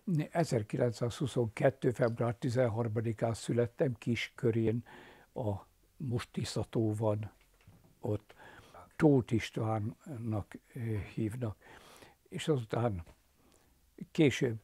1922. február 13-án születtem Kiskörén, a most Tiszató van ott. Tóth Istvánnak hívnak. És azután később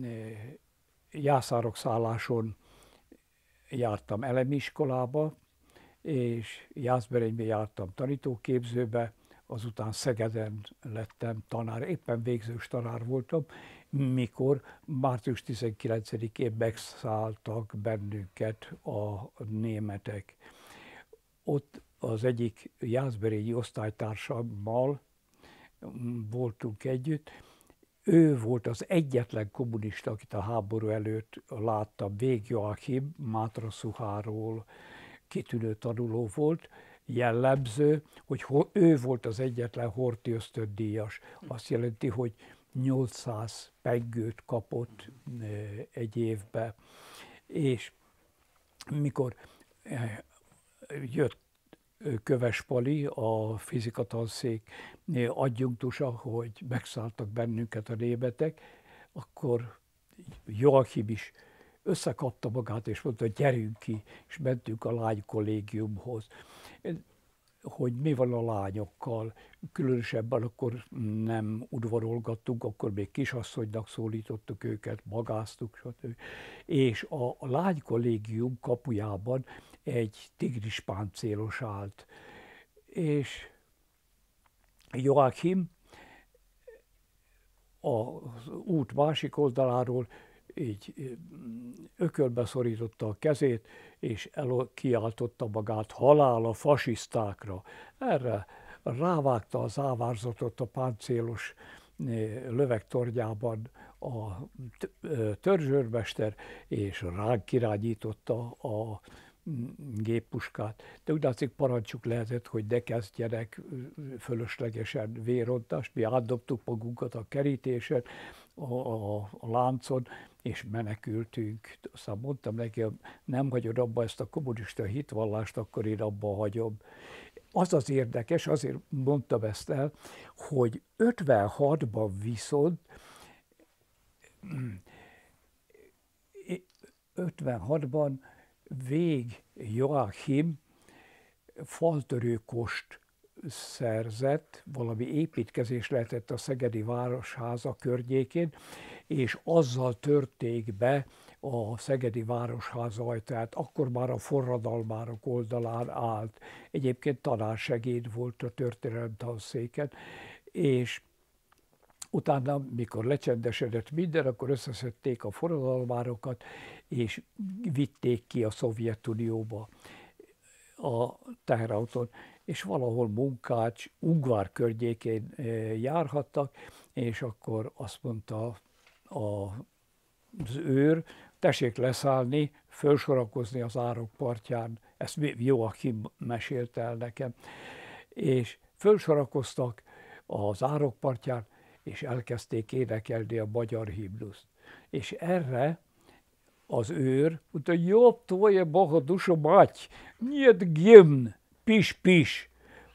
Jászárok-szálláson jártam elemi iskolába, és Jászberénybe jártam tanítóképzőbe, azután Szegeden lettem tanár, éppen végzős tanár voltam, mikor március 19-én megszálltak bennünket a németek. Ott az egyik jászberényi osztálytársammal voltunk együtt. Ő volt az egyetlen kommunista, akit a háború előtt láttam, Vég Joachim, Mátraszuháról kitűnő tanuló volt. Jellemző, hogy ő volt az egyetlen Horthy ösztöndíjas. Azt jelenti, hogy 800 pengőt kapott egy évbe. És mikor jött Köves Pali, a fizikatanszék adjunktusa, hogy megszálltak bennünket a németek, akkor Joachim is összekapta magát, és mondta, hogy gyerünk ki, és mentünk a lánykollégiumhoz. Hogy mi van a lányokkal, különösebben akkor nem udvarolgattunk, akkor még kisasszonynak szólítottuk őket, magáztuk, stb. És a lánykollégium kapujában egy tigris páncélos állt. És Joachim az út másik oldaláról így ökölbe szorította a kezét, és kiáltotta magát: halál a fasisztákra. Erre rávágta az ávárzatot a páncélos lövegtornyában a törzsőrmester, és ránk irányította a géppuskát. De úgy látszik, parancsuk lehetett, hogy ne kezdjenek fölöslegesen vérontást. Mi átdobtuk magunkat a kerítésen, a láncon, és menekültünk. Aztán mondtam neki, nem hagyod abba ezt a kommunista hitvallást, akkor én abba hagyom. Az az érdekes, azért mondtam ezt el, hogy 56-ban viszont 56-ban Vég Joachim faltörőkost szerzett, valami építkezés lehetett a szegedi városháza környékén, és azzal törték be a szegedi városháza ajtaját. Akkor már a forradalmárok oldalán állt. Egyébként tanársegéd volt a történelemtanszéken, és utána, mikor lecsendesedett minden, akkor összeszedték a forradalmárokat, és vitték ki a Szovjetunióba a teherautón, és valahol Munkács, Ungvár környékén járhattak, és akkor azt mondta az őr: tessék leszállni, fölsorakozni az árok partján. Ezt Joachim mesélte el nekem. És fölsorakoztak az árok partján, és elkezdték énekelni a magyar himnuszt. És erre az őr mondta: jobb tvoje Boha dusza mать, niet gimn, pis.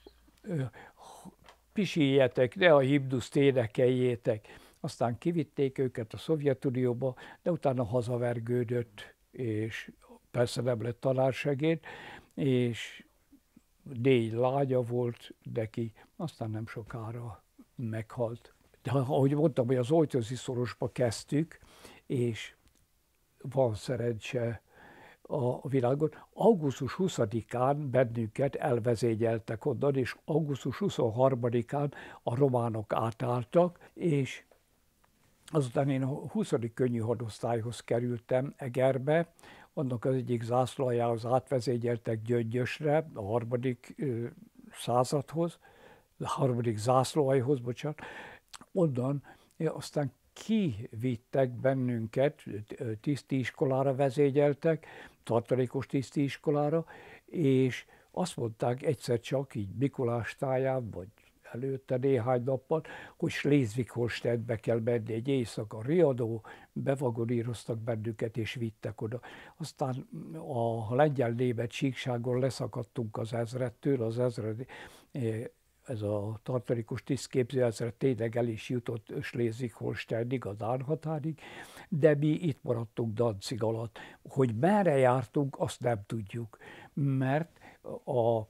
Pisiljetek, ne a himnuszt énekeljétek. Aztán kivitték őket a Szovjetunióba, de utána hazavergődött, és persze nem lett tanársegéd, és 4 lánya volt neki, aztán nem sokára meghalt. De ahogy mondtam, hogy az Ojtözi-szorosba kezdtük, és van szerencse a világon. Augusztus 20-án bennünket elvezényeltek onnan, és augusztus 23-án a románok átálltak, és azután én a 20. könnyű hadosztályhoz kerültem Egerbe, annak az egyik zászlajához átvezényeltek Gyöngyösre, a 3. századhoz, a 3. zászlóaljhoz, bocsánat. Onnan aztán kivittek bennünket, tisztiiskolára vezényeltek, tartalékos tisztiiskolára, és azt mondták egyszer csak így Mikulás táján, vagy előtte néhány nappal, hogy Schleswig-Holsteinbe kell menni egy éjszaka. Riadó, bevagoníroztak bennünket, és vittek oda. Aztán a lengyel-német síkságon leszakadtunk az ezrettől, az ezred ez a tartalékos tisztképzőezred tényleg el is jutott Schleswig-Holsteinig, a dán határig, de mi itt maradtunk Danzig alatt. Hogy merre jártunk, azt nem tudjuk, mert a,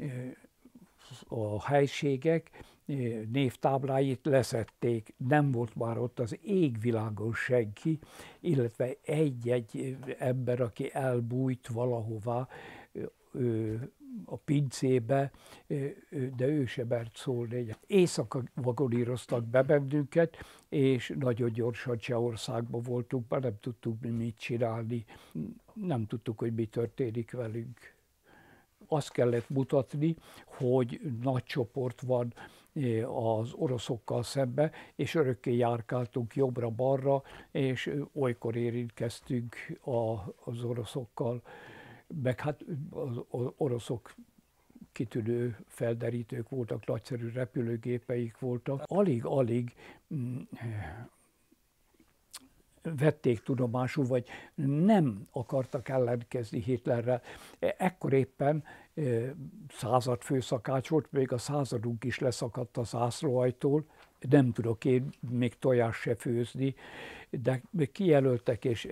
a helységek névtábláit leszették, nem volt már ott az égvilágon senki, illetve egy-egy ember, aki elbújt valahová a pincébe, de ő se mert szólni. Éjszaka vagoníroztak be bennünket, és nagyon gyorsan Csehországban voltunk, már nem tudtuk mit csinálni, nem tudtuk, hogy mi történik velünk. Azt kellett mutatni, hogy nagy csoport van az oroszokkal szembe, és örökké járkáltunk jobbra-balra, és olykor érintkeztünk az oroszokkal, meg hát az oroszok kitűnő felderítők voltak, nagyszerű repülőgépeik voltak. Alig-alig vették tudomásul, vagy nem akartak ellenkezni Hitlerrel. Ekkor éppen századfőszakács volt, még a századunk is leszakadt a zászlóajtól, nem tudok én még tojást se főzni, de kijelöltek, és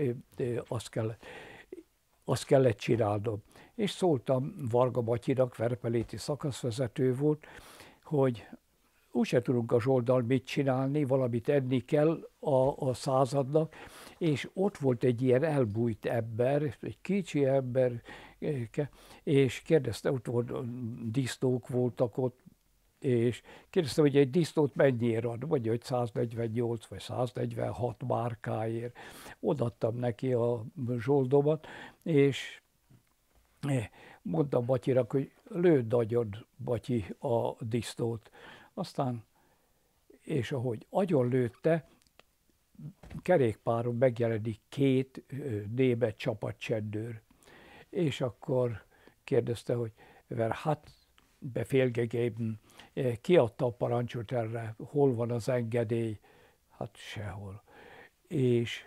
azt kellett csinálnom. És szóltam Varga Matyinak, Verpeléti szakaszvezető volt, hogy úgyse tudunk a Zsoldal mit csinálni, valamit enni kell a századnak, és ott volt egy ilyen elbújt ember, egy kicsi ember, és kérdezte, ott volt, disznók voltak ott, és kérdeztem, hogy egy disznót mennyiért ad, mondja, hogy 148 vagy 146 márkáért. Odaadtam neki a zsoldomat, és mondtam Batyinak, hogy lőd agyon, Batyi, a disznót. Aztán, és ahogy agyon lőtte, kerékpáron megjelenik két német csapatcsendőr. És akkor kérdezte, hogy wer hat Befehl gegeben, kiadta a parancsot erre, hol van az engedély? Hát sehol. És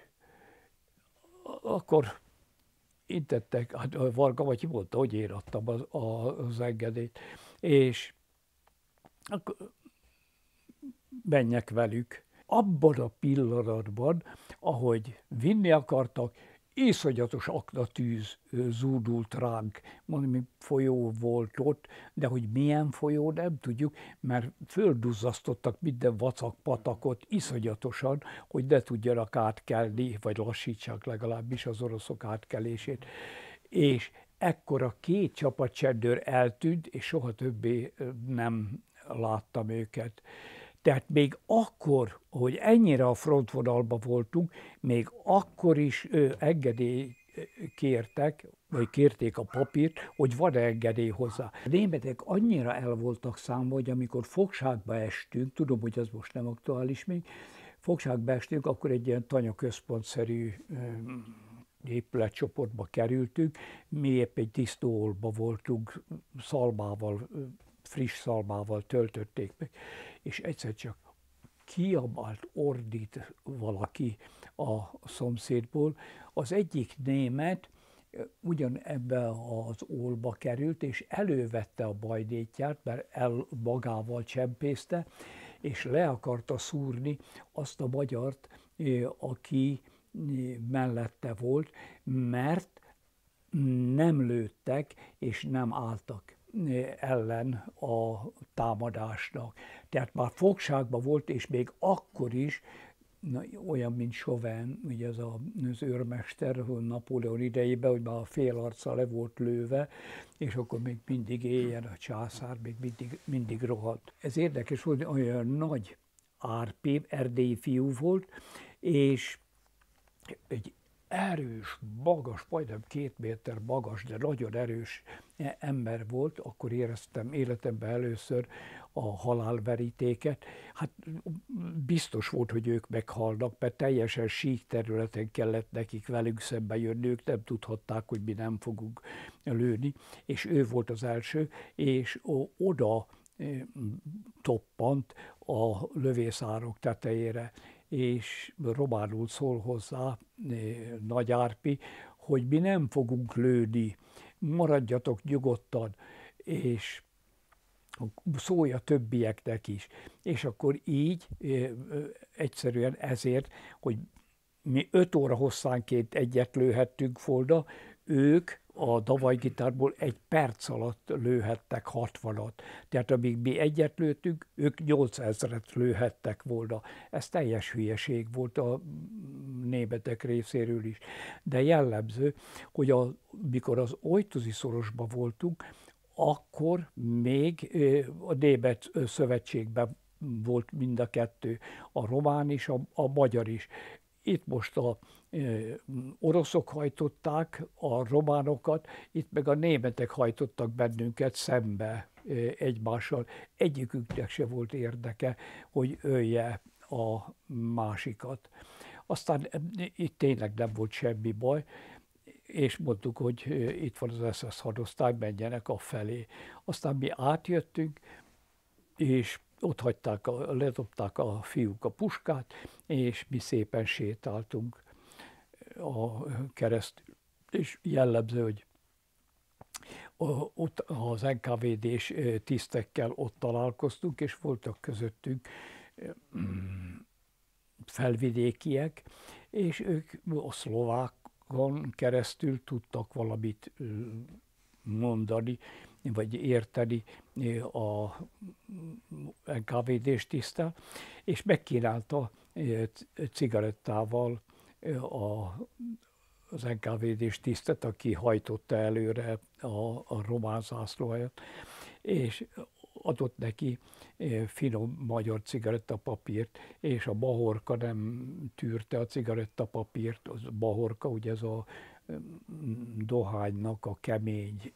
akkor intettek, hát Varga Matyi mondta, hogy én adtam az engedélyt, és akkor menjek velük. Abban a pillanatban, ahogy vinni akartak, iszonyatos aknatűz zúdult ránk. Valami folyó volt ott, de hogy milyen folyó, nem tudjuk, mert földuzzasztottak minden vacak patakot iszonyatosan, hogy ne tudjanak átkelni, vagy lassítsák legalábbis az oroszok átkelését. És ekkor a két csapatcsendőr eltűnt, és soha többé nem láttam őket. Tehát még akkor, hogy ennyire a frontvonalban voltunk, még akkor is engedély kértek, vagy kérték a papírt, hogy van-e engedély hozzá. A németek annyira el voltak számba, hogy amikor fogságba estünk, tudom, hogy ez most nem aktuális még, fogságba estünk, akkor egy ilyen tanyaközpontszerű épületcsoportba kerültünk, mi épp egy disznóolba voltunk, szalmával, friss szalmával töltötték meg, és egyszer csak kiabált, ordít valaki a szomszédból. Az egyik német ugyanebbe az ólba került, és elővette a bajdétját, mert magával csempészte, és le akarta szúrni azt a magyart, aki mellette volt, mert nem lőttek és nem álltak ellen a támadásnak. Tehát már fogságban volt, és még akkor is, olyan, mint Chauvin, ugye az őrmester Napóleon idejében, hogy már a fél arccal le volt lőve, és akkor még mindig éljen a császár, még mindig rohadt. Ez érdekes volt, olyan nagy árpi, erdélyi fiú volt, és egy erős, magas, majdnem 2 méter magas, de nagyon erős ember volt, akkor éreztem életemben először a halálverítéket. Hát biztos volt, hogy ők meghalnak, mert teljesen sík területen kellett nekik velünk szembe jönni, ők nem tudhatták, hogy mi nem fogunk lőni, és ő volt az első, és oda toppant a lövészárok tetejére, és románul szól hozzá Nagy Árpi, hogy mi nem fogunk lőni, maradjatok nyugodtan, és szólj a többieknek is. És akkor így egyszerűen ezért, hogy mi 5 óra hosszánként egyet lőhettünk volna, ők a davajgitárból 1 perc alatt lőhettek 60-at. Tehát amíg mi egyet lőttünk, ők 8000-et lőhettek volna. Ez teljes hülyeség volt a németek részéről is. De jellemző, hogy mikor az Oytuzi szorosban voltunk, akkor még a német szövetségben volt mind a kettő, a román és a magyar is. Itt most a oroszok hajtották a románokat, itt meg a németek hajtottak bennünket szembe egymással. Egyiküknek se volt érdeke, hogy ölje a másikat. Aztán itt tényleg nem volt semmi baj, és mondtuk, hogy itt van az SS hadosztály, menjenek afelé. Aztán mi átjöttünk, és ott hagyták, ledobták a fiúk a puskát, és mi szépen sétáltunk a keresztül. És jellemző, hogy ott az NKVD-s tisztekkel ott találkoztunk, és voltak közöttünk felvidékiek, és ők a szlovákon keresztül tudtak valamit mondani, vagy érteni a NKVD-s tisztel, és megkínálta cigarettával az NKVD-s tisztet, aki hajtotta előre a román zászlóhajat, és adott neki finom magyar cigarettapapírt, és a Bahorka nem tűrte a cigarettapapírt. Az Bahorka, ugye ez a dohánynak a kemény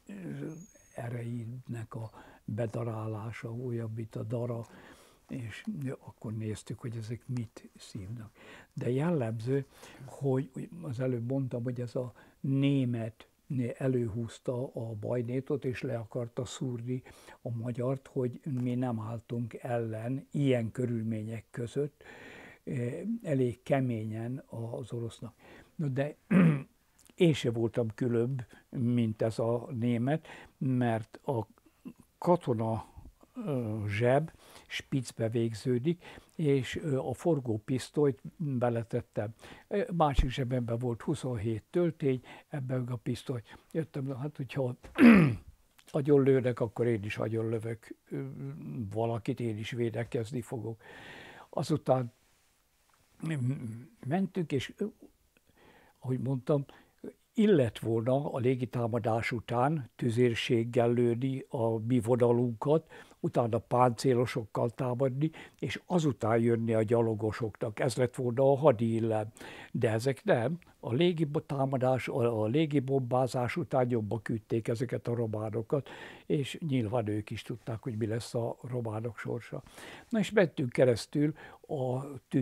erejének a bedarálása, olyan, mint a dara, és akkor néztük, hogy ezek mit szívnak. De jellemző, hogy az előbb mondtam, hogy ez a német előhúzta a bajnétot, és le akarta szúrni a magyart, hogy mi nem álltunk ellen ilyen körülmények között, elég keményen az orosznak. De én se voltam különb, mint ez a német, mert a katona zseb spicbe végződik, és a forgópisztolyt beletettem. Másik zsebemben volt 27 töltény, ebben a pisztoly. Jöttem, hát hogyha agyon lőnek, akkor én is agyon lövök valakit, én is védekezni fogok. Azután mentünk, és ahogy mondtam, illett volna a légitámadás után tüzérséggel lőni a mi vonalunkat, utána páncélosokkal támadni, és azután jönni a gyalogosoknak. Ez lett volna a hadi illem. De ezek nem. A légitámadás, a légibombázás után jobban küldték ezeket a románokat, és nyilván ők is tudták, hogy mi lesz a románok sorsa. Na és mentünk keresztül a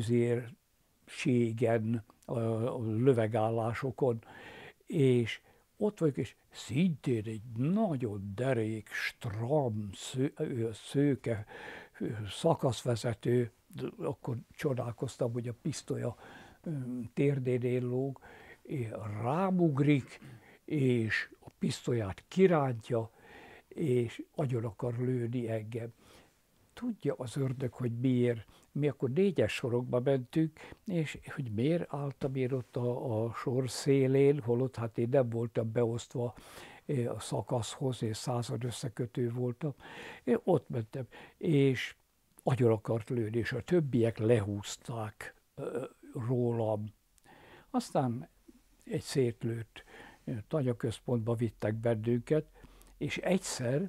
tüzérségen, a lövegállásokon, és ott vagyok, és szintén egy nagyon derék, stram, szőke szakaszvezető, akkor csodálkoztam, hogy a pisztolya térdénél lóg, rámugrik, és a pisztolyát kirántja, és agyon akar lőni engem. Tudja az ördög, hogy miért. Mi akkor 4-es sorokba mentünk, és hogy miért álltam én ott a sor szélén, holott hát én nem voltam beosztva a szakaszhoz, és század összekötő voltam. Én ott mentem, és agyon akart lőni, és a többiek lehúzták rólam. Aztán egy szétlőtt tanyaközpontba vittek bennünket, és egyszer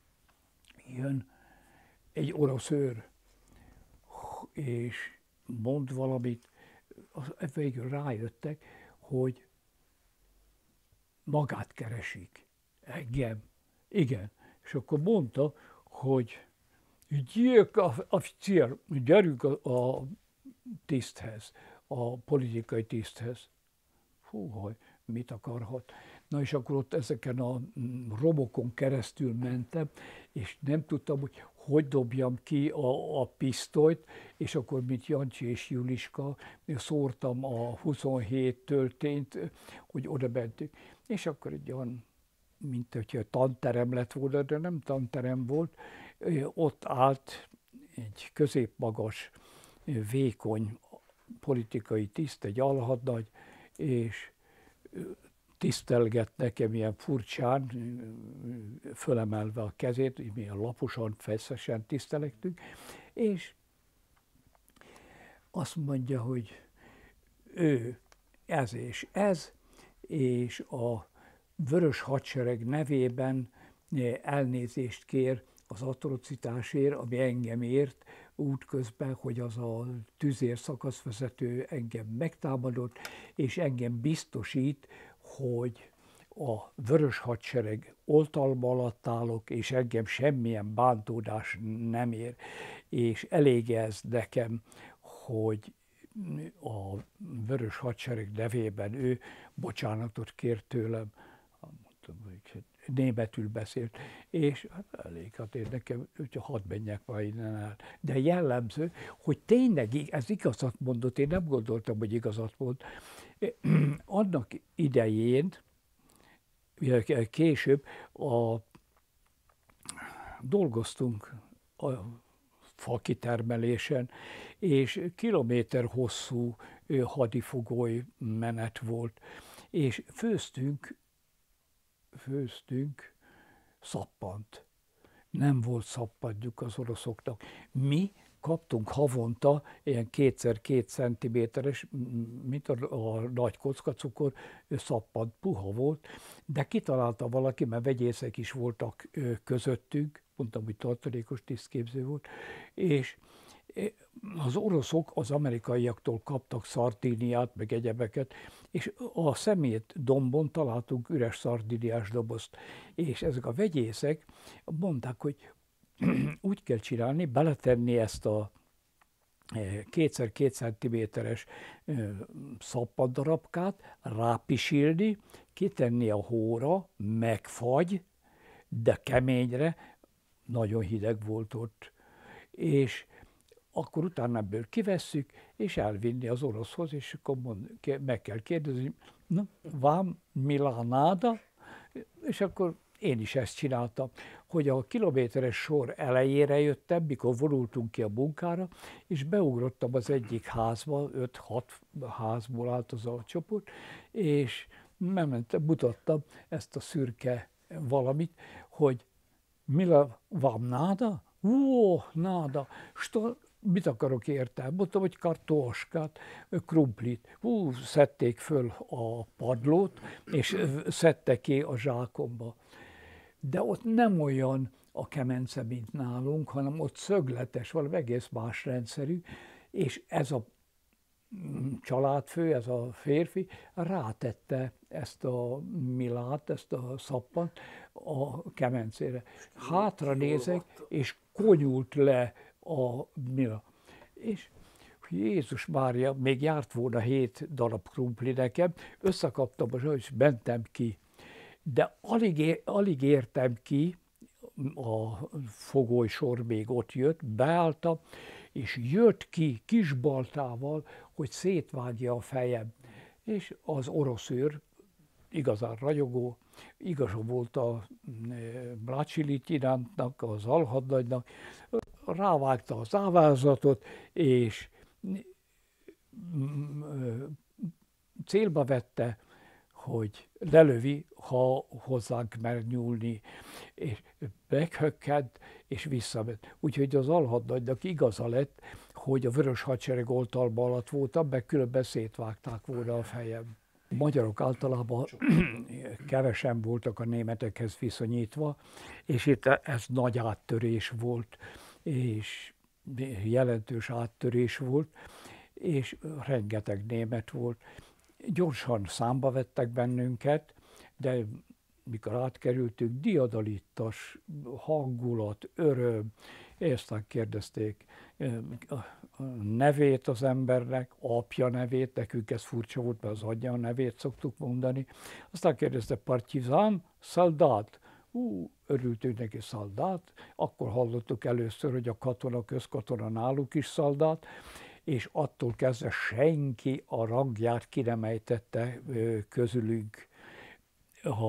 jön egy orosz őr, és mond valamit, végül rájöttek, hogy magát keresik. Engem. Igen. És akkor mondta, hogy gyerünk a tiszthez, a politikai tiszthez. Hú, mit akarhat? Na és akkor ott ezeken a romokon keresztül mentem, és nem tudtam, hogy dobjam ki a pisztolyt, és akkor, mint Jancsi és Juliska, szórtam a 27 töltényt, hogy oda mentünk. És akkor egy olyan, mint hogyha tanterem lett volna, de nem tanterem volt, Ott állt egy középmagas, vékony politikai tiszt, egy alhadnagy, és tisztelgett nekem ilyen furcsán, fölemelve a kezét, milyen laposan, feszesen tisztelektünk, és azt mondja, hogy ő ez és a Vörös Hadsereg nevében elnézést kér az atrocitásért, ami engem ért útközben, hogy az a tüzér szakaszvezető engem megtámadott, és engem biztosít, hogy a Vörös Hadsereg oltalma alatt állok, és engem semmilyen bántódás nem ér. És elég ez nekem, hogy a Vörös Hadsereg nevében ő bocsánatot kért tőlem, mondtam, hogy németül beszélt, és hát elég, hát én nekem, hogyha hadd menjek már innen el. De jellemző, hogy tényleg ez igazat mondott, én nem gondoltam, hogy igazat mond. Annak idején, később dolgoztunk a fakitermelésen, és kilométer hosszú hadifogoly menet volt, és főztünk szappant. Nem volt szappanjuk az oroszoknak. Mi kaptunk havonta ilyen 2x2 centiméteres, mint a nagy kockacukor, szappant, puha volt, de kitalálta valaki, mert vegyészek is voltak közöttünk, mondtam, hogy tartalékos tisztképző volt, és az oroszok az amerikaiaktól kaptak szardíniát, meg egyebeket, és a szemét dombon találtunk üres szardíniás dobozt. És ezek a vegyészek mondták, hogy úgy kell csinálni, beletenni ezt a 2x2 centiméteres szappandarabkát, rápisilni, kitenni a hóra, megfagy, de keményre, nagyon hideg volt ott. És akkor utána ebből kivesszük, és elvinni az oroszhoz, és akkor meg kell kérdezni, na, vám Milánáda, és akkor én is ezt csináltam, hogy a kilométeres sor elejére jöttem, mikor vonultunk ki a munkára, és beugrottam az egyik házba, 5-6 házból állt az a csoport, és mutattam ezt a szürke valamit, hogy Mila vám náda? Ó, náda! Mit akarok érte? Mondtam, hogy kartóskát, krumplit. Szedték föl a padlót, és szedtek ki a zsákomba. De ott nem olyan a kemence, mint nálunk, hanem ott szögletes, valami egész más rendszerű, és ez a családfő, ez a férfi rátette ezt a milát, ezt a szappant a kemencére. Hátra nézek, és konyult le a mila. És Jézus Mária, még járt volna 7 darab krumpli nekem, összekaptam a zsajt, és mentem ki. De alig értem ki, a fogolysor még ott jött, beálltam, és jött ki kisbaltával, hogy szétvágja a fejem. És az orosz őr, igazán ragyogó, igaza volt a Mladsy Lityinantnak, az alhadnagynak, rávágta az ávázatot, és célba vette, hogy lelövi, ha hozzánk mer nyúlni, és meghökkent, és visszament. Úgyhogy az alhadnagynak igaza lett, hogy a Vörös Hadsereg oltalma alatt voltam, meg különben szétvágták volna a fejem. A magyarok általában kevesen voltak a németekhez viszonyítva, és itt ez nagy áttörés volt, és jelentős áttörés volt, és rengeteg német volt. Gyorsan számba vettek bennünket, de mikor átkerültünk, diadalittas hangulat, öröm, és aztán kérdezték a nevét az embernek, apja nevét, nekünk ez furcsa volt, mert az anyja nevét szoktuk mondani. Aztán kérdezte partizán, szaldát. Örültünk neki, szaldát. Akkor hallottuk először, hogy a katona, közkatona náluk is szaldát, és attól kezdve senki a rangját ki nem ejtette közülünk. Ha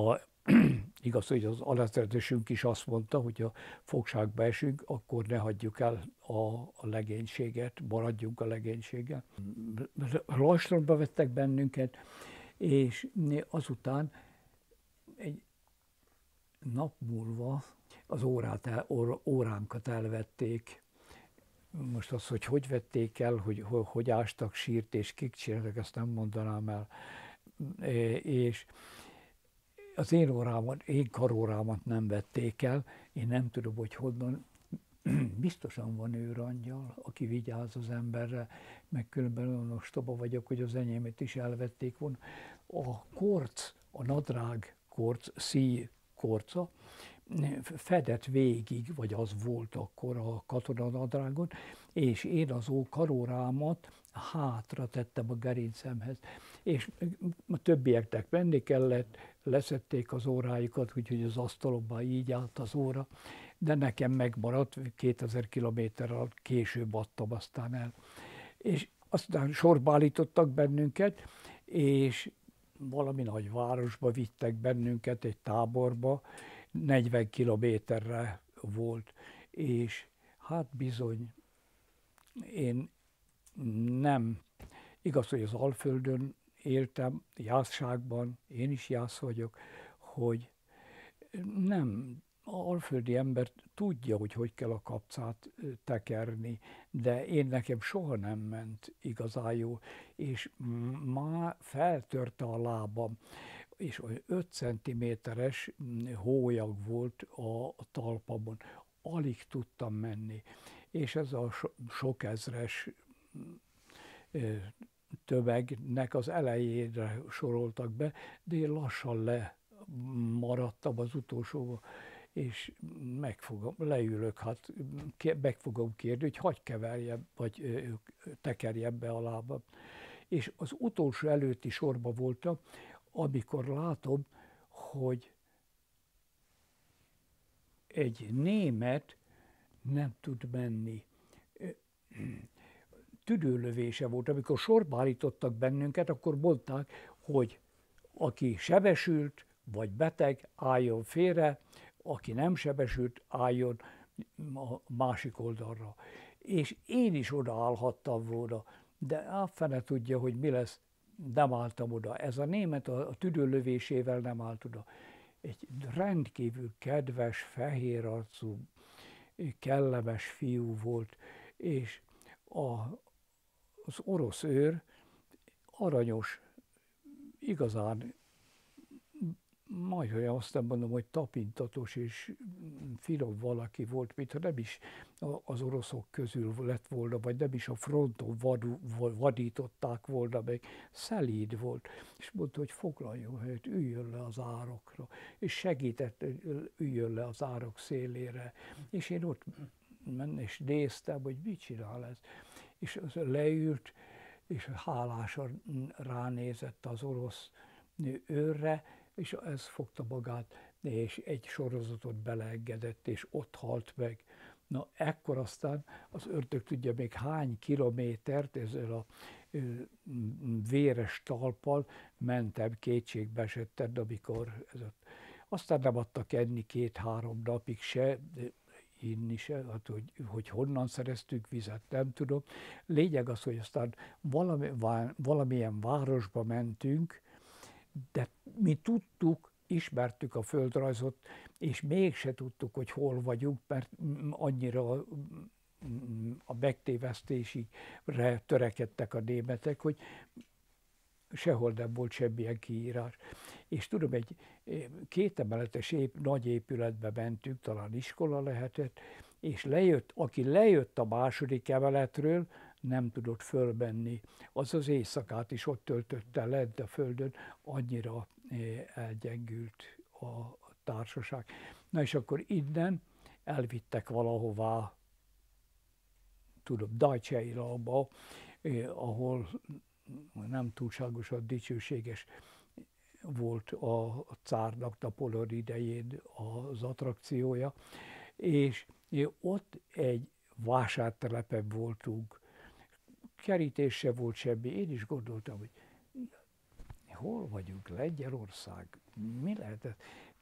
Igaz, hogy az alezredesünk is azt mondta, hogy ha fogságba esünk, akkor ne hagyjuk el a legénységet, maradjunk a legénységgel. Lajstromba vettek bennünket, és azután egy nap múlva az óránkat elvették. Most az, hogy vették el, hogy ástak sírt és kik csináltak, ezt nem mondanám el. És az én karórámat nem vették el, én nem tudom, hogy honnan. Biztosan van őrangyal, aki vigyáz az emberre, meg különben olyan ostoba vagyok, hogy az enyémet is elvették volna. A korc, a nadrág korc, szíj korca fedett végig, vagy az volt akkor a katonanadrágon, és én az karórámat hátra tettem a gerincemhez. És a többieknek menni kellett, leszették az órájukat, úgyhogy az asztalomban így állt az óra, de nekem megmaradt, 2000 kilométerrel később adtam aztán el. És aztán sorba állítottak bennünket, és valami nagy városba vittek bennünket, egy táborba, 40 kilométerre volt, és hát bizony, én nem, igaz, hogy az Alföldön éltem, jászságban, én is jász vagyok, hogy nem, a alföldi ember tudja, hogy kell a kapcát tekerni, de én nekem soha nem ment igazán jó, és már feltörte a lábam, és 5 centiméteres hólyag volt a talpamon, alig tudtam menni, és ez a sok ezres tömegnek az elejére soroltak be, de én lassan lemaradtam az utolsóba, és leülök, hát meg fogom kérni, hogy hagyj keverjem, vagy tekerjem be a lábam. És az utolsó előtti sorba voltam, amikor látom, hogy egy német nem tud menni. Tüdőlövése volt. Amikor sorba állítottak bennünket, akkor mondták, hogy aki sebesült, vagy beteg, álljon félre, aki nem sebesült, álljon a másik oldalra. És én is odaállhattam volna, de a fene tudja, hogy mi lesz, nem álltam oda. Ez a német a tüdőlövésével nem állt oda. Egy rendkívül kedves, fehérarcú, kellemes fiú volt, és az orosz őr aranyos, igazán, majdhogy azt nem mondom, hogy tapintatos és finom valaki volt, mintha nem is az oroszok közül lett volna, vagy nem is a fronton vadították volna meg, szelíd volt. És mondta, hogy foglaljon helyet, üljön le az árokra, és segített, üljön le az árok szélére. És én ott és néztem, hogy mit csinál ez. És az leült, és hálásan ránézett az orosz őrre, és ez fogta magát, és egy sorozatot beleengedett, és ott halt meg. Na, ekkor aztán az ördög tudja még hány kilométert ezzel a véres talppal mentem kétségbeesetten, amikor ez ott. Aztán nem adtak enni 2-3 napig se, inni se, hát, hogy honnan szereztünk vizet, nem tudom. Lényeg az, hogy aztán valamilyen városba mentünk, de mi tudtuk, ismertük a földrajzot, és mégse tudtuk, hogy hol vagyunk, mert annyira a megtévesztésre törekedtek a németek, hogy sehol nem volt semmilyen kiírás. És tudom, egy 2 emeletes nagy épületbe mentünk, talán iskola lehetett, és aki lejött a második emeletről, nem tudott fölmenni. Az az éjszakát is ott töltötte lent a földön, annyira elgyengült a társaság. Na és akkor innen elvittek valahová, tudom, Dajcseiraba, ahol nem túlságosan dicsőséges volt a cárnak Napóleon idején az attrakciója, és ott egy vásártelepen voltunk, kerítés se volt semmi, én is gondoltam, hogy hol vagyunk, Lengyelország, mi lehetett?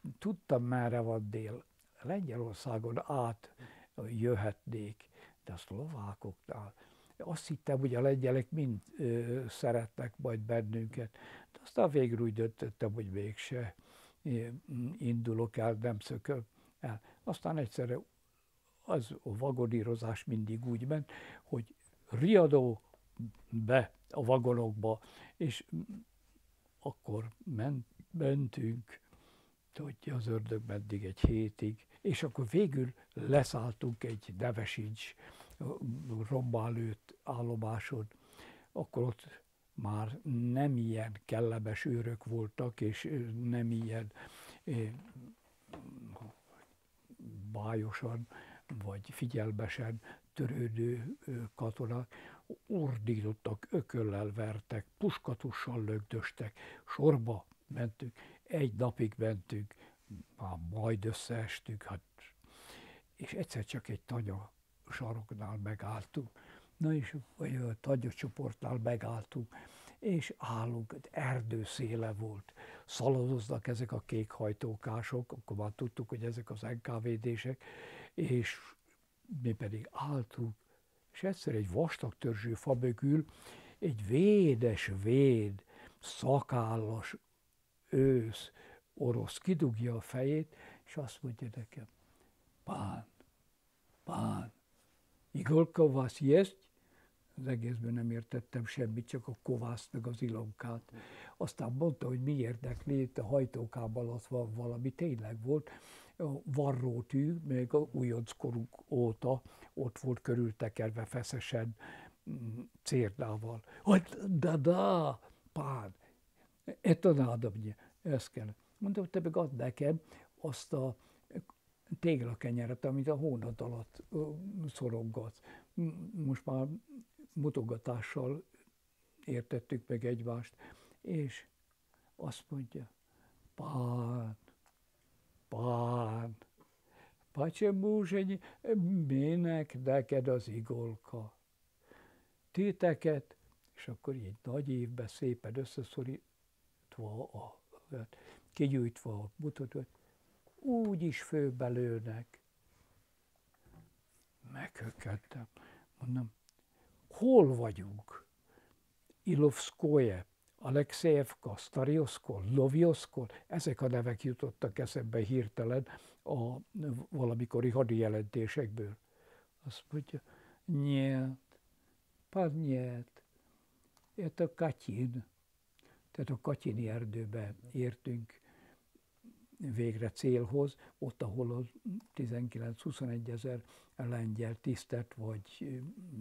tudtam, merre van dél. Lengyelországon át jöhetnék, de a szlovákoknál. Azt hittem, hogy a lengyelek mind szeretnek majd bennünket, de aztán végül úgy döntöttem, hogy mégse indulok el, nem szököm el. Aztán egyszerre az a vagonírozás mindig úgy ment, hogy riadó be a vagonokba, és akkor mentünk, tudja az ördög meddig, egy hétig, és akkor végül leszálltunk egy Nevesics rommá lőtt állomáson, akkor ott már nem ilyen kellemes őrök voltak, és nem ilyen bájosan vagy figyelmesen törődő katonák, ordítottak, ököllel vertek, puskatussal lögdöstek, sorba mentünk, egy napig mentünk, majd összeestünk, hát, és egyszer csak egy tanya saroknál megálltunk. Na és a tanyacsoportnál megálltunk, és állunk, erdőszéle volt. Szaladoznak ezek a kékhajtókások, akkor már tudtuk, hogy ezek az NKVD-sek, és mi pedig álltunk, és egyszer egy vastag törzsű fa mögül egy véd, szakállas ősz orosz kidugja a fejét, és azt mondja nekem, pán, Igorka, вас есть? Az egészben nem értettem semmit, csak a kovászt meg az Ilonkát. Aztán mondta, hogy mi érdekli, itt a hajtókában alatt van valami, tényleg volt. Varrótű, még a újonckorunk óta ott volt körültekerve feszesen cérdával. Da, pán, eto nádom, ezt kell. Mondta, hogy te meg add nekem azt a téglakenyeret, amit a hónad alatt szorongatsz. Most már mutogatással értettük meg egymást, és azt mondja, pán, почему же minek neked az igolka? Titeket, és akkor így nagy évben szépen összeszorítva, kigyújtva a mutatót, úgy is főbelőnek. Meghökkentem. Mondom, hol vagyunk? Ilovszkoje, Alexejevka, Starioszkol, Lovioszkol, ezek a nevek jutottak eszembe hirtelen a valamikori hadijelentésekből. Azt mondja, nyert, a Katyin. Tehát a Katyini erdőbe értünk végre célhoz, ott, ahol a 19-21 ezer lengyel tisztet vagy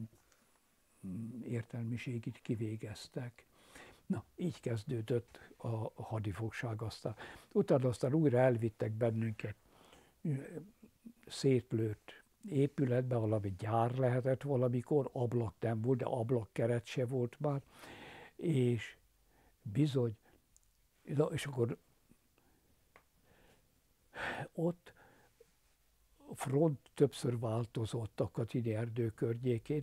értelmiségit kivégeztek. Na, így kezdődött a hadifogság aztán. Utána aztán újra elvittek bennünket szétlőtt épületbe, valami gyár lehetett valamikor, ablak nem volt, de ablakkeret se volt már, és bizony, na, és akkor ott a front többször változott a Katyini erdő környékén,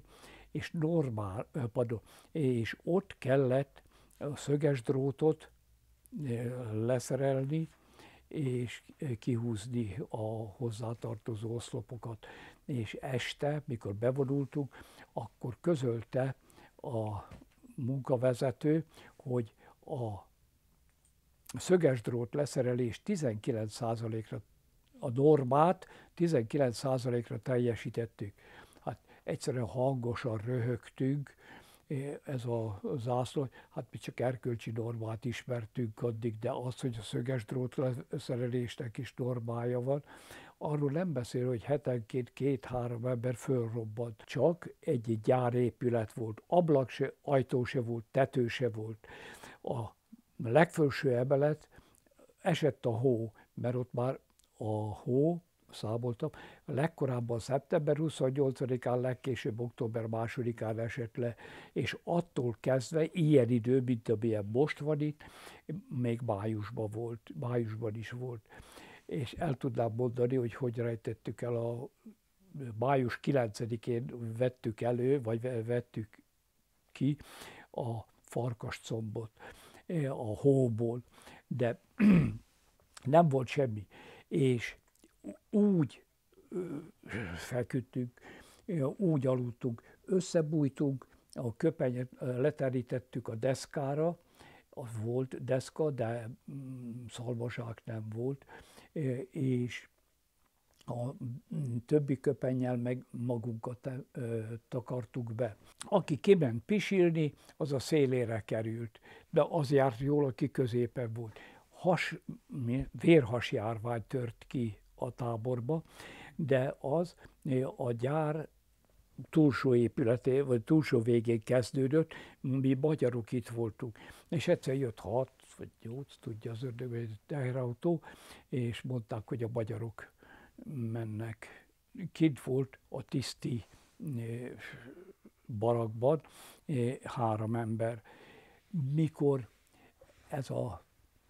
és ott kellett a szöges drótot leszerelni, és kihúzni a hozzátartozó oszlopokat. És este, mikor bevonultunk, akkor közölte a munkavezető, hogy a szöges drót leszerelés 19%-ra, a normát 19%-ra teljesítettük. Hát egyszerűen hangosan röhögtünk, ez a zászló, hát mi csak erkölcsi normát ismertünk addig, de az, hogy a szöges drót leszerelésnek is normája van, arról nem beszél, hogy hetenként 2-3 ember fölrobbant. Csak egy gyárépület volt, ablak se, ajtó se volt, tető se volt. A legfelső emelet esett a hó, mert ott már a hó, számoltam, legkorábban szeptember 28-án, legkésőbb október 2-án esett le, és attól kezdve ilyen idő, mint amilyen most van itt, még májusban is volt. És el tudnám mondani, hogy rejtettük el a május 9-én vettük elő, vagy vettük ki a farkascombot a hóból, de Nem volt semmi. És úgy feküdtünk, úgy aludtunk, összebújtunk, a köpenyet leterítettük a deszkára, az volt deszka, de szalmazsák nem volt, és a többi köpennyel meg magunkat takartuk be. Aki kiment pisilni, az a szélére került, de az járt jól, aki középen volt. Vérhasjárvány tört ki a táborba, de az a gyár túlsó épületé, vagy túlsó végén kezdődött, mi magyarok itt voltunk. És egyszer jött 6 vagy 8, tudja az ördög, egy teherautó, és mondták, hogy a magyarok mennek. Kint volt a tiszti barakban 3 ember. Mikor ez a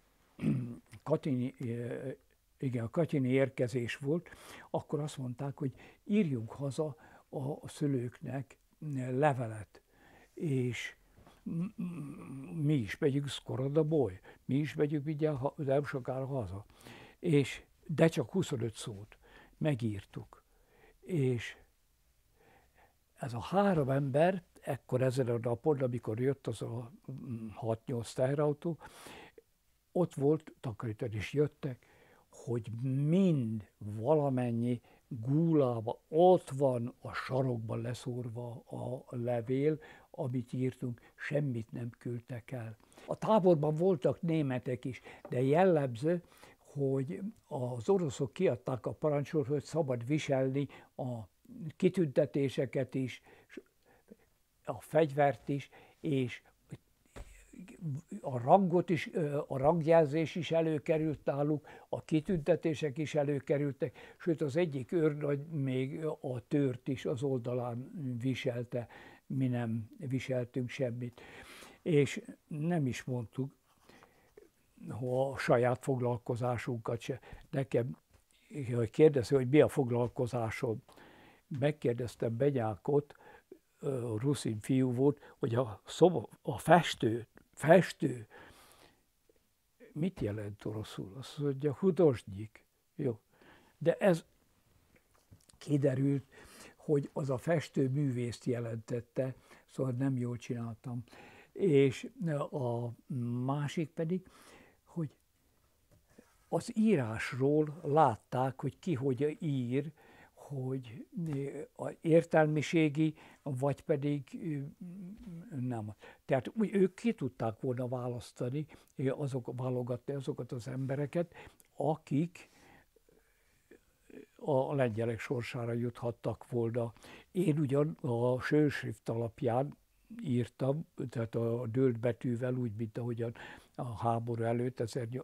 katyini érkezés volt, akkor azt mondták, hogy írjunk haza a szülőknek levelet, és mi is megyünk Szkoradabój, mi is megyünk mindjárt nem sokára haza. De csak 25 szót megírtuk. És ez a 3 ember, ekkor ezen a napon, amikor jött az a 6-8 teherautó, ott volt takarítani, és jöttek, hogy mind valamennyi gúlába ott van a sarokban leszórva a levél, amit írtunk, semmit nem küldtek el. A táborban voltak németek is, de jellemző, hogy az oroszok kiadták a parancsot, hogy szabad viselni a kitüntetéseket is, a fegyvert is, és a rangot is, a rangjelzés is előkerült náluk, a kitüntetések is előkerültek, sőt az egyik őrnagy még a tőrt is az oldalán viselte, mi nem viseltünk semmit. És nem is mondtuk a saját foglalkozásunkat se. Nekem kérdezi, hogy mi a foglalkozásom. Megkérdeztem Benyákot, ruszin fiú volt, hogy a festő, mit jelent oroszul? Azt mondja, hudosnyik. Jó. De ez kiderült, hogy az a festő művészt jelentette, szóval nem jól csináltam. És a másik pedig, hogy az írásról látták, hogy ki hogy ír, hogy értelmiségi, vagy pedig nem. Tehát ők ki tudták volna választani, válogatni azokat az embereket, akik a lengyelek sorsára juthattak volna. Én ugyan a Schönschrift alapján írtam, tehát a dőlt betűvel, úgy, mint ahogyan a háború előtt,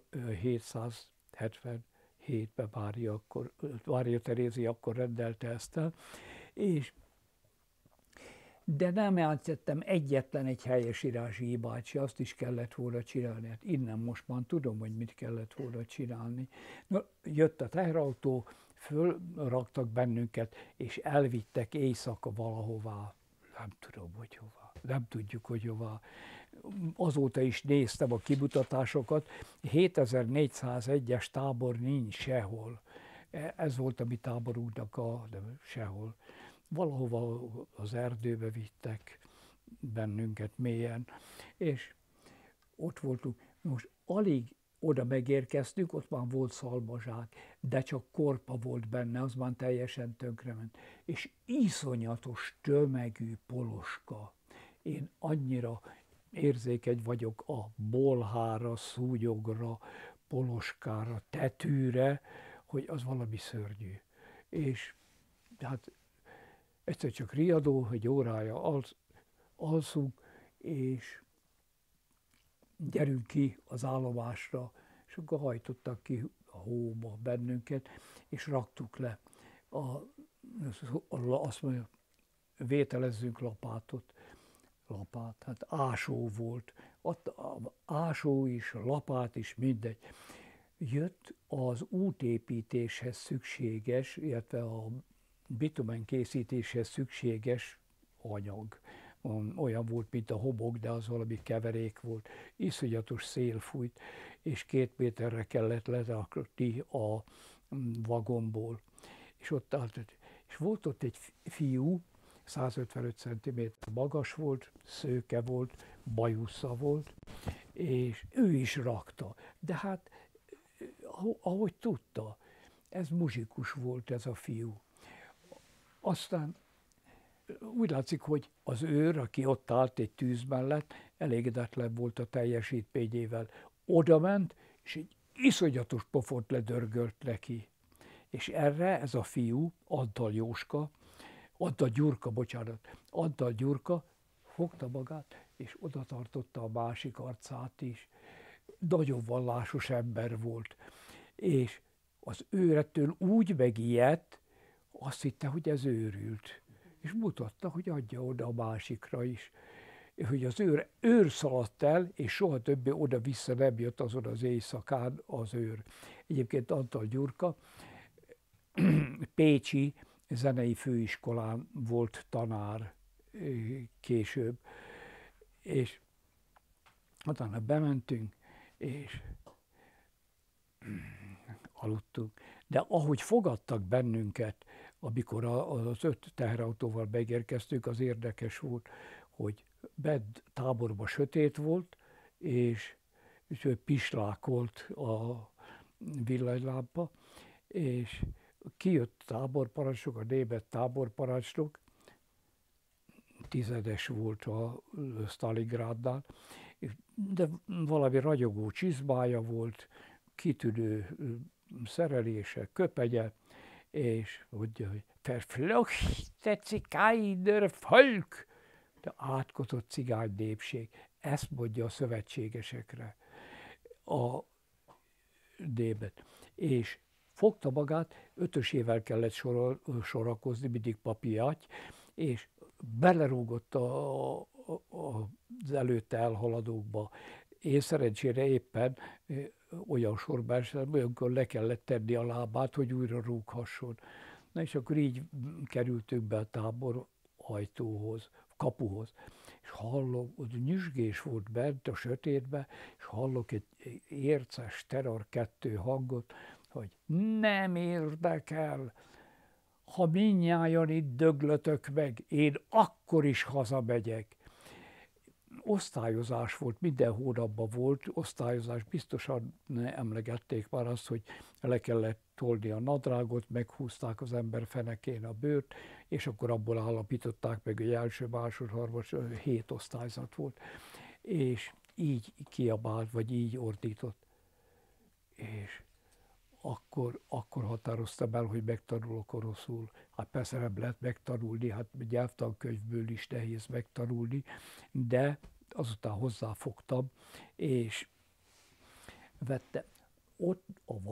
1777-ben Mária Terézia akkor rendelte ezt el, de nem jelentsettem egyetlen egy helyesírási hibát se, azt is kellett volna csinálni. Hát innen most már tudom, hogy mit kellett volna csinálni. Na, jött a teherautó, fölraktak bennünket, és elvittek éjszaka valahová. Nem tudom, hogy hová. Nem tudjuk, hogy hová. Azóta is néztem a kimutatásokat. 7401-es tábor nincs sehol. Ez volt a mi táborunknak sehol. Valahova az erdőbe vittek bennünket mélyen, és ott voltunk. Most alig oda megérkeztünk, ott már volt szalmazsák, de csak korpa volt benne, az már teljesen tönkrement. És iszonyatos tömegű poloska. Én annyira érzékeny vagyok a bolhára, szúnyogra, poloskára, tetűre, hogy az valami szörnyű. És hát egyszer csak riadó, hogy órája alszunk, és gyerünk ki az állomásra, és akkor hajtottak ki a hóba bennünket, és raktuk le. Azt mondja, vételezzünk lapátot. Lapát, hát ásó volt. Ott ásó is, lapát is, mindegy. Jött az útépítéshez szükséges, illetve a bitumen készítéshez szükséges anyag. olyan volt, mint a hobog, de az valami keverék volt. Iszonyatos szél fújt, és 2 méterre kellett lerakni a vagonból. És ott állt, és volt ott egy fiú, 155 cm magas volt, szőke volt, bajusza volt, és ő is rakta. De hát, ahogy tudta, ez muzsikus volt ez a fiú. Aztán úgy látszik, hogy az őr, aki ott állt egy tűz mellett, elégedetlen volt a teljesítményével. Oda ment, és egy iszonyatos pofont ledörgölt neki. És erre ez a fiú, Antal Gyurka fogta magát, és oda tartotta a másik arcát is. Nagyon vallásos ember volt. És az őrettől úgy megijedt, azt hitte, hogy ez őrült. És mutatta, hogy adja oda a másikra is. Hogy az őr szaladt el, és soha többé oda-vissza nem jött azon az éjszakán az őr. Egyébként Antal Gyurka pécsi zenei főiskolán volt tanár később, és utána bementünk, és aludtunk. De ahogy fogadtak bennünket, amikor az 5 teherautóval megérkeztünk, az érdekes volt, hogy bent táborban sötét volt, és pislákolt a villanylámpa, és kijött táborparancsnok, a német táborparancsnok, 10-es volt a Stalingrádnál, de valami ragyogó csizmája volt, kitűnő szerelése, köpenye, és mondja, hogy verfluchte Zigeuner Volk, de átkozott cigány népség. Ezt mondja a szövetségesekre a német. És fogta magát, 5-ösével kellett sorakozni, mindig papiáty, és belerúgott az előtte elhaladókba. Én szerencsére éppen olyan sorban estem, olyankor le kellett tenni a lábát, hogy újra rúghasson. Na és akkor így kerültünk be a tábor ajtóhoz, kapuhoz. És hallom, hogy nyüzsgés volt bent a sötétbe, és hallok egy érces Terror 2 hangot, hogy nem érdekel, ha mindnyájan itt döglötök meg, én akkor is hazamegyek. Osztályozás volt, minden hónapban volt osztályozás, biztosan emlegették már azt, hogy le kellett tolni a nadrágot, meghúzták az ember fenekén a bőrt, és akkor abból állapították meg, hogy első, másod, harmad, 7 osztályzat volt. És így kiabált, vagy így ordított. És akkor határoztam el, hogy megtanulok oroszul. Hát persze nem lehet megtanulni, hát nyelvtankönyvből is nehéz megtanulni, de azután hozzáfogtam, és vettem. Ott a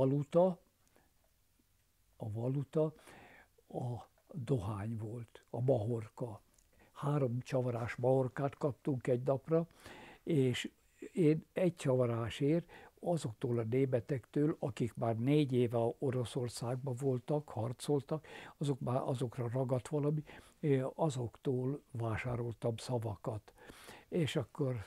valuta a dohány volt, a mahorka. 3 csavarás mahorkát kaptunk egy napra, és én egy csavarásért azoktól a németektől, akik már 4 éve Oroszországban voltak, harcoltak, azokra ragadt valami, azoktól vásároltam szavakat. És akkor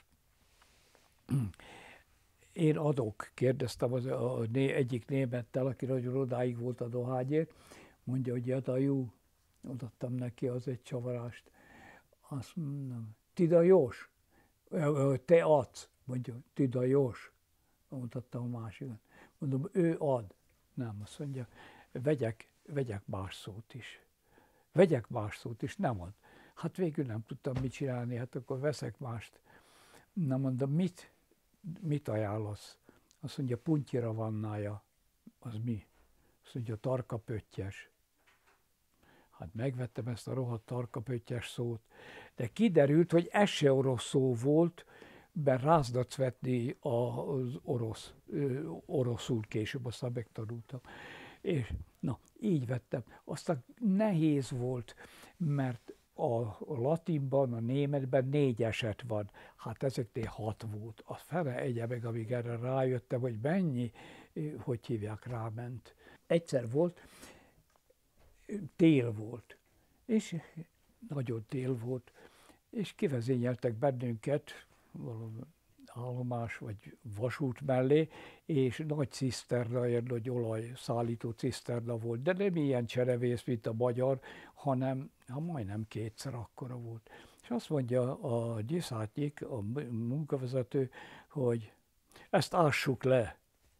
én adok, kérdeztem az egyik némettel, aki nagyon odáig volt a dohányért, mondja, hogy ja, jó, adottam neki az egy csavarást. Azt mondom, Tidajos, te adsz, mondja, Tidajos. Mutattam a másikat. Mondom, ő ad. Nem, azt mondja, vegyek más szót is. Vegyek más szót is, nem ad. Hát végül nem tudtam mit csinálni, hát akkor veszek mást. Na mondom, mit ajánlasz? Azt mondja, puntyira vannája. Az mi? Azt mondja, tarkapöttyes. Hát megvettem ezt a rohadt tarkapöttyes szót, de kiderült, hogy ez se orosz szó volt, mert Rázdacvetni az oroszul később, aztán megtanultam. És na, így vettem. Aztán nehéz volt, mert a latinban, a németben 4 eset van. Hát ezeknél 6 volt. A fele egye meg, amíg erre rájöttem, hogy mennyi, hogy hívják, ráment. Egyszer volt, tél volt, és nagyon tél volt, és kivezényeltek bennünket valami állomás vagy vasút mellé, és nagy ciszterna, ilyen nagy olajszállító ciszterna volt, de nem ilyen cserevész, mint a magyar, hanem majdnem kétszer akkora volt. És azt mondja a Gyiszátnyik, a munkavezető, hogy ezt ássuk le.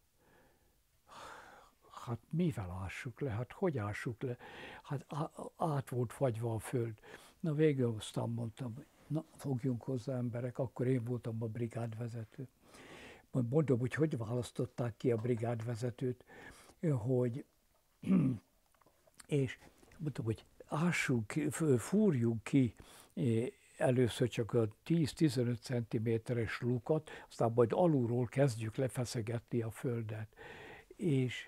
Hát mivel ássuk le? Hát hogy ássuk le? Hát át volt fagyva a föld. Na végül aztán mondtam, na fogjunk hozzá emberek, akkor én voltam a brigádvezető. Majd mondom, hogy választották ki a brigádvezetőt, hogy, és mondtam, hogy ássunk, fúrjunk ki először csak a 10-15 cm-es lukat, aztán majd alulról kezdjük lefeszegetni a földet. És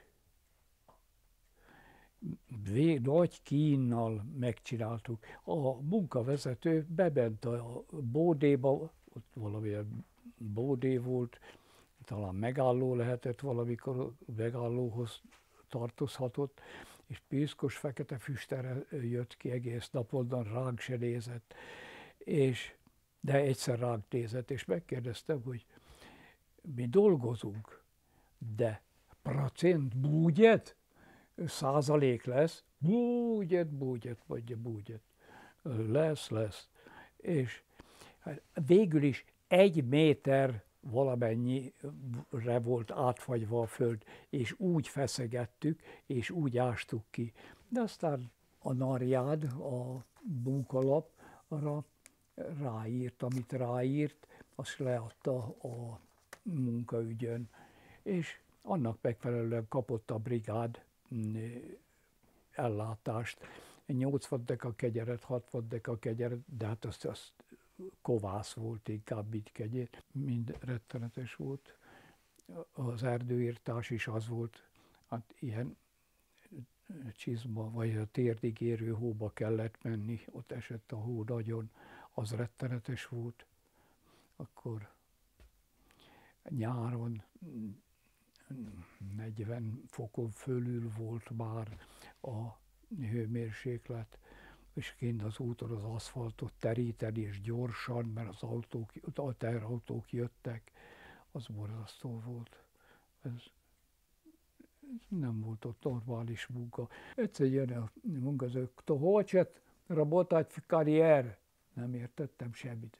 nagy kínnal megcsináltuk. A munkavezető bement a bódéba, ott valamilyen bódé volt, talán megálló lehetett, valamikor megállóhoz tartozhatott, és piszkos fekete füstere jött ki egész nap, onnan ránk se nézett. De egyszer ránk nézett, és megkérdeztem, hogy mi dolgozunk, de procent búgyet? Százalék lesz, búgyet, mondja búgyet. Lesz. És hát végül is 1 méter valamennyire volt átfagyva a föld, és úgy feszegettük, és úgy ástuk ki. De aztán a narjád, a munkalap arra ráírt, amit ráírt, azt leadta a munkaügyön, és annak megfelelően kapott a brigád ellátást. 80 deka kegyeret, 60 deka kegyeret, de hát azt kovász volt inkább, mint kegyér. Mind rettenetes volt. Az erdőírtás is az volt, hát ilyen csizma, vagy a térdig érő hóba kellett menni, ott esett a hó nagyon, az rettenetes volt. Akkor nyáron 40 fokon fölül volt már a hőmérséklet, és kint az úton az aszfaltot teríteni, és gyorsan, mert a teherautók jöttek, az borzasztó volt. Ez nem volt ott normális munka. Egyszer jön a munkaző, to хочет работать в карьер. Nem értettem semmit.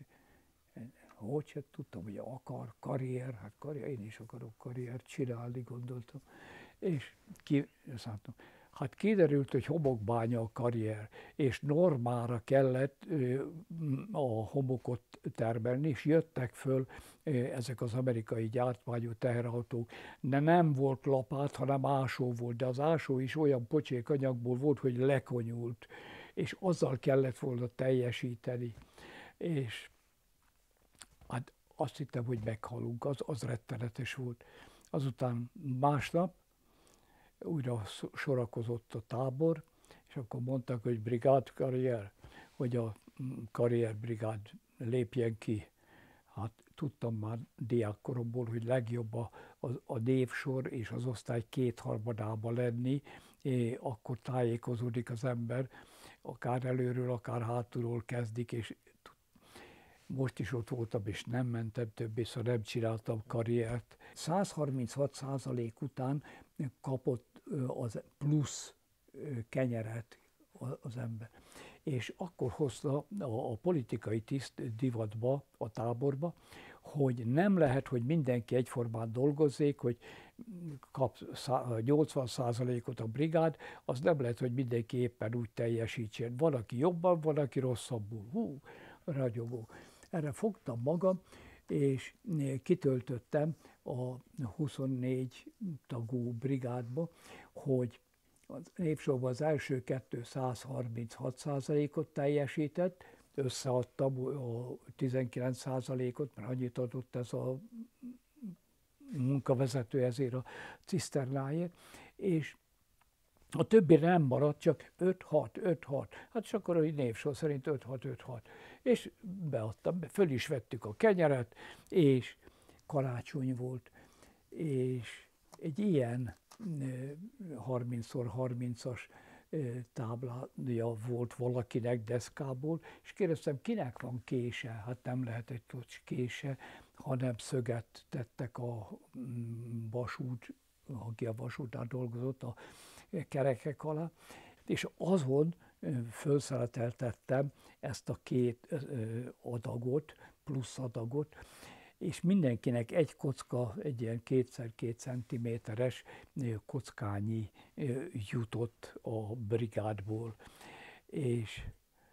Hogy tudtam, hogy akar karrier, hát karrier, én is akarok karriert csinálni, gondoltam. És szálltam. Hát kiderült, hogy homokbánya a karrier, és normára kellett a homokot termelni, és jöttek föl ezek az amerikai gyártmányú teherautók. De nem volt lapát, hanem ásó volt, de az ásó is olyan pocsék anyagból volt, hogy lekonyult, és azzal kellett volna teljesíteni. És hát azt hittem, hogy meghalunk, az rettenetes volt. Azután másnap újra sorakozott a tábor, és akkor mondták, hogy brigádkarrier, hogy a karrierbrigád lépjen ki. Hát tudtam már diákkoromból, hogy legjobb a névsor és az osztály 2/3 lenni, akkor tájékozódik az ember, akár előről, akár hátulról kezdik, és most is ott voltam, és nem mentem többé, szóval nem csináltam karriert. 136% után kapott az plusz kenyeret az ember. És akkor hozta a politikai tiszt divatba, a táborba, hogy nem lehet, hogy mindenki egyformán dolgozzék, hogy kap 80%-ot a brigád, az nem lehet, hogy mindenki éppen úgy teljesítsen. Van, aki jobban, van, aki rosszabbul. Ragyogó. Erre fogtam magam, és kitöltöttem a 24 tagú brigádba, hogy az évsorban az első 236%-ot teljesített, összeadtam a 19%-ot, mert annyit adott ez a munkavezető ezért a ciszternáért, és a többi nem maradt, csak 5-6. Hát és akkor a névsor szerint 5-6. És beadtam, föl is vettük a kenyeret, és karácsony volt, és egy ilyen 30x30-as táblája volt valakinek deszkából, és kérdeztem, kinek van kése? Hát nem lehet egy kése, hanem szöget tettek a vasút, aki a vasútnál dolgozott, a kerekek alá, és azon felszeleteltettem ezt a két adagot, plusz adagot, és mindenkinek egy kocka, egy ilyen 2x2 centiméteres kockányi jutott a brigádból. És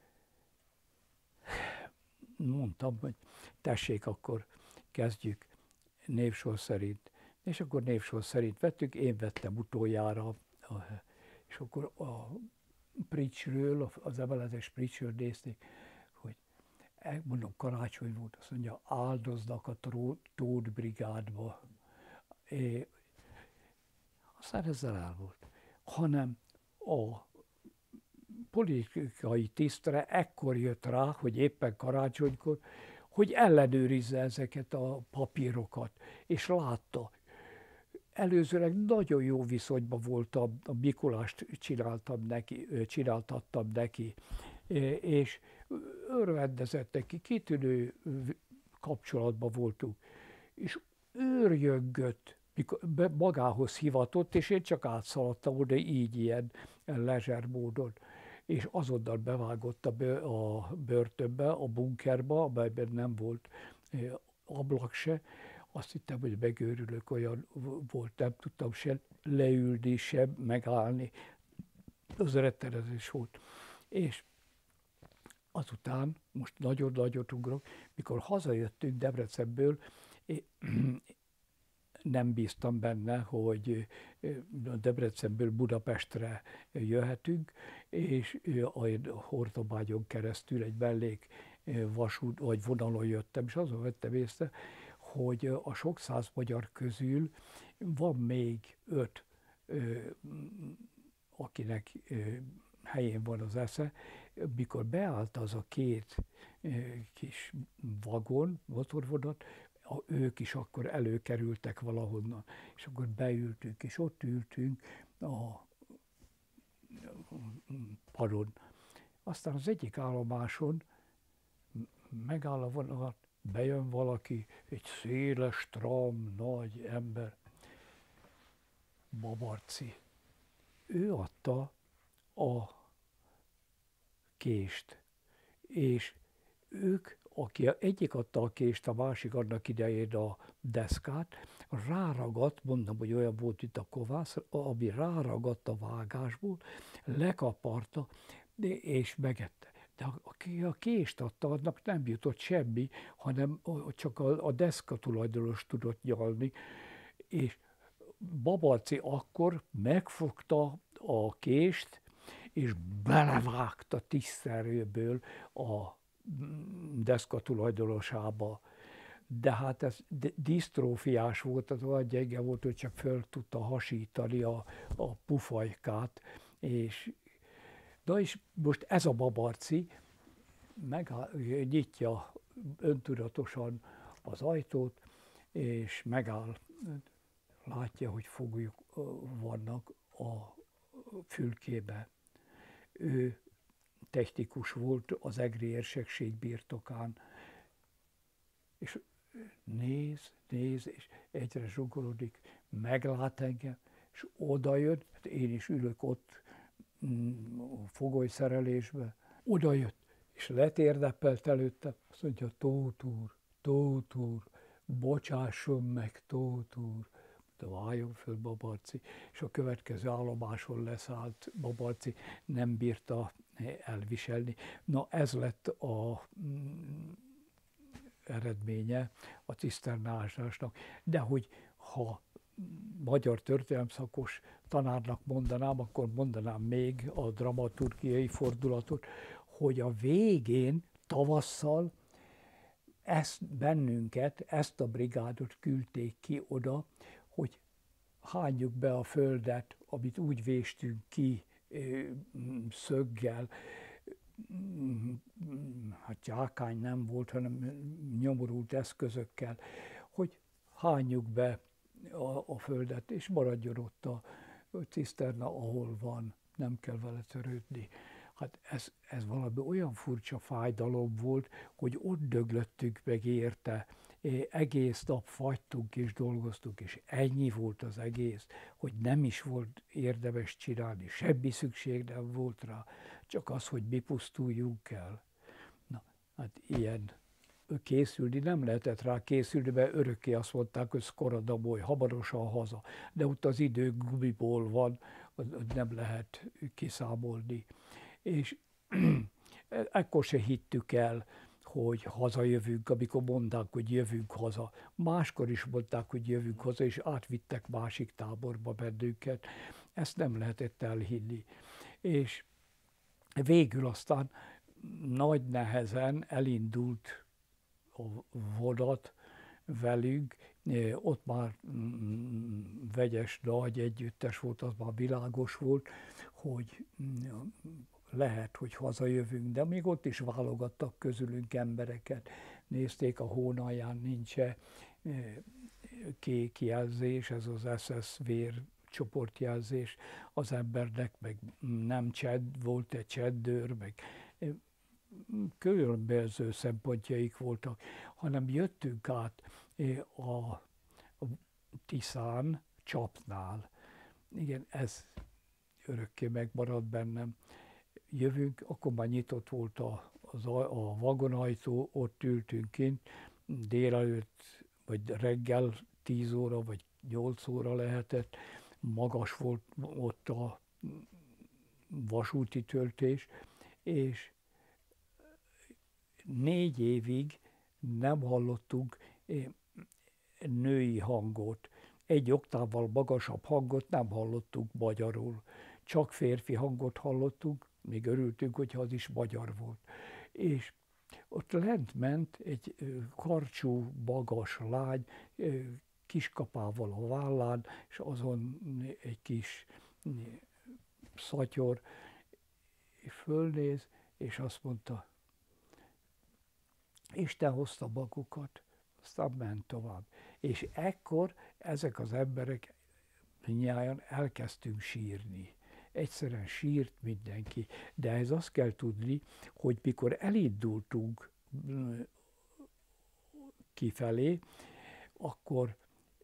mondtam, hogy tessék, akkor kezdjük névsor szerint. És akkor névsor szerint vettük, én vettem utoljára, és akkor a Pricsről, az emeletes Pricsről nézték, hogy mondom, karácsony volt, azt mondja, áldoznak a Tóth brigádba. Aztán ezzel el volt. Hanem a politikai tisztre ekkor jött rá, hogy éppen karácsonykor, hogy ellenőrizze ezeket a papírokat, és látta. Előzőleg nagyon jó viszonyban voltam, a Mikulást csináltattam neki, és örvendezett neki, kitűnő kapcsolatban voltunk. És őrjöngött, magához hivatott, és én csak átszaladtam oda így ilyen lezser módon. És azonnal bevágott a börtönbe, a bunkerbe, amelyben nem volt ablak se. Azt hittem, hogy megőrülök, olyan volt, nem tudtam se leülni, se megállni. Az rettenetes volt. És azután, most nagyon nagyot ugrok, mikor hazajöttünk Debrecenből, nem bíztam benne, hogy Debrecenből Budapestre jöhetünk, és a Hortobágyon keresztül egy mellék vasút vagy vonalon jöttem, és azon vettem észre, hogy a sok száz magyar közül van még 5, akinek helyén van az esze. Mikor beállt az a 2 kis vagon, motorvonat, ők is akkor előkerültek valahonnan, és akkor beültünk, és ott ültünk a padon. Aztán az egyik állomáson megáll a vonat, bejön valaki, egy széles, stram, nagy ember, Babarci. Ő adta a kést, és ők, aki egyik adta a kést, a másik annak idején a deszkát, ráragadt, mondom, hogy olyan volt itt a kovász, ami ráragadt a vágásból, lekaparta, és megette. De aki a kést adta, annak nem jutott semmi, hanem csak a deszka tulajdonos tudott nyalni, és Babarci akkor megfogta a kést, és belevágta tiszterőből a deszka tulajdonosába. De hát ez disztrófiás volt, az olyan gyenge volt, hogy csak föl tudta hasítani a pufajkát. Na és most ez a Babarci nyitja öntudatosan az ajtót, és megáll, látja, hogy foglyok vannak a fülkébe. Ő technikus volt az egri érsekség birtokán, és néz, és egyre zsugorodik, meglát engem, és odajön, hát én is ülök ott fogolyszerelésbe, odajött, és letérdepelt előtte, azt mondja, Tóth úr, bocsásson meg, Tóth úr. Váljon föl Babarci, és a következő állomáson leszállt Babarci, nem bírta elviselni. Na ez lett a eredménye a ciszternázásnak. De hogy ha magyar történelemszakos tanárnak mondanám, akkor mondanám még a dramaturgiai fordulatot, hogy a végén, tavasszal ezt a brigádot küldték ki oda, hogy hányjuk be a földet, amit úgy véstünk ki szöggel, hát gyákány nem volt, hanem nyomorult eszközökkel, hogy hányjuk be a földet, és maradjon ott a ciszterna, ahol van. nem kell vele törődni. Hát ez valami olyan furcsa fájdalom volt, hogy ott döglöttünk meg érte. Egész nap fagytunk és dolgoztunk, és ennyi volt az egész, hogy nem is volt érdemes csinálni, semmi szükség nem volt rá, csak az, hogy mi pusztuljunk el. Na, hát ilyen készülni nem lehetett rá készülni, mert örökké azt mondták, hogy szkoradaboly, hamarosan haza. De ott az idő gumiból van, nem lehet kiszámolni. És ekkor se hittük el, hogy hazajövünk, amikor mondták, hogy jövünk haza. Máskor is mondták, hogy jövünk haza, és átvittek másik táborba bennünket. Ezt nem lehetett elhinni. És végül aztán nagy nehezen elindult a vonat velünk, ott már vegyes nagy együttes volt, az már világos volt, hogy lehet, hogy hazajövünk, de még ott is válogattak közülünk embereket. Nézték, a hónalján nincs-e kék jelzés, ez az SS vér csoportjelzés az embernek, meg nem volt egy cseddőr, meg különböző szempontjaik voltak, hanem jöttünk át a Tiszán, Csapnál. Igen, ez örökké megmaradt bennem. Jövünk, akkor már nyitott volt a vagonajtó, ott ültünk kint, délelőtt, vagy reggel 10 óra, vagy 8 óra lehetett, magas volt ott a vasúti töltés, és 4 évig nem hallottunk női hangot. Egy oktávval magasabb hangot nem hallottunk magyarul. Csak férfi hangot hallottunk, még örültünk, hogyha az is magyar volt. És ott lent ment egy karcsú, magas lány, kiskapával a vállán, és azon egy kis szatyor, fölnéz, és azt mondta, Isten hozta magukat, aztán ment tovább. És ekkor ezek az emberek mindnyájan elkezdtünk sírni. Egyszerűen sírt mindenki. De ez azt kell tudni, hogy mikor elindultunk kifelé, akkor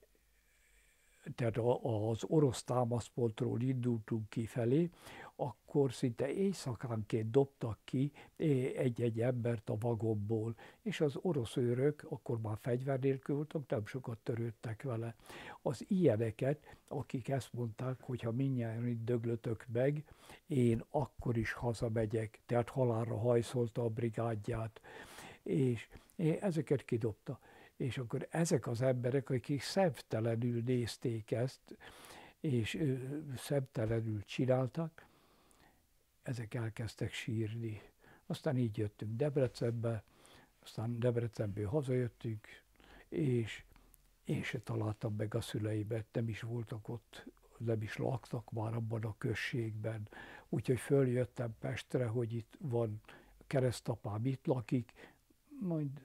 tehát az orosz támaszpontról indultunk kifelé, akkor szinte éjszakánként dobtak ki egy-egy embert a vagonból, és az orosz őrök akkor már fegyver nélkül voltak, nem sokat törődtek vele. Az ilyeneket, akik ezt mondták, hogy ha mindjárt itt döglötök meg, én akkor is hazamegyek, tehát halálra hajszolta a brigádját, és ezeket kidobta. És akkor ezek az emberek, akik szemtelenül nézték ezt, és szemtelenül csináltak, ezek elkezdtek sírni. Aztán így jöttünk Debrecenbe, aztán Debrecenből hazajöttünk, és én se találtam meg a szüleimet, nem is voltak ott, nem is laktak már abban a községben. Úgyhogy följöttem Pestre, hogy itt van keresztapám, itt lakik, majd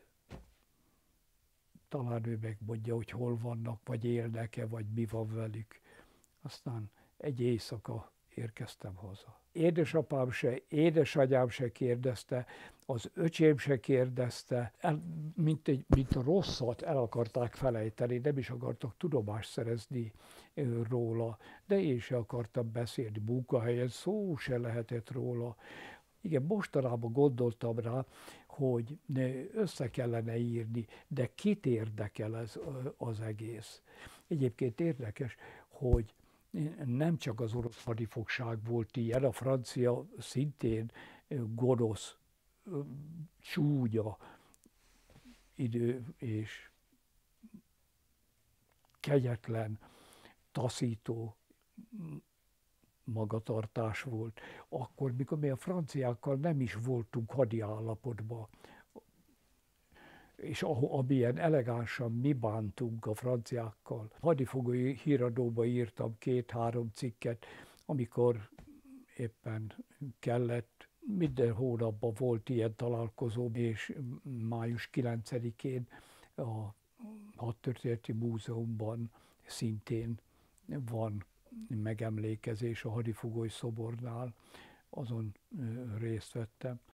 talán ő megmondja, hogy hol vannak, vagy élnek-e, vagy mi van velük. Aztán egy éjszaka érkeztem haza. Édesapám se, édesanyám se kérdezte, az öcsém se kérdezte, mint a rosszat el akarták felejteni, nem is akartak tudomást szerezni róla, de én se akartam beszélni munkahelyen, szó se lehetett róla. Igen, mostanában gondoltam rá, hogy össze kellene írni, de kit érdekel ez az egész. Egyébként érdekes, hogy nem csak az orosz hadifogság volt ilyen, a francia szintén gonosz, csúnya idő és kegyetlen, taszító magatartás volt. Akkor, mikor mi a franciákkal nem is voltunk hadi állapotban, és amilyen elegánsan mi bántunk a franciákkal. Hadifogói híradóba írtam 2-3 cikket, amikor éppen kellett, minden hónapban volt ilyen találkozó, és május 9-én a Hadtörténeti Múzeumban szintén van megemlékezés a hadifogói szobornál, azon részt vettem.